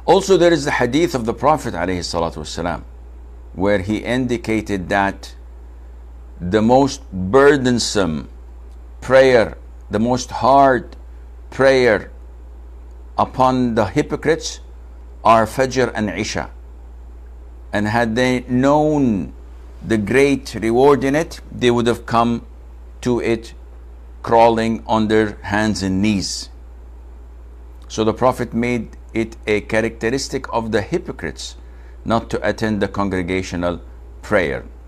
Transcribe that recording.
Also, there is the hadith of the Prophet ﷺ, where he indicated that the most burdensome prayer, the most hard prayer upon the hypocrites are Fajr and Isha. And had they known the great reward in it, they would have come to it crawling on their hands and knees. So the Prophet made it a characteristic of the hypocrites not to attend the congregational prayer.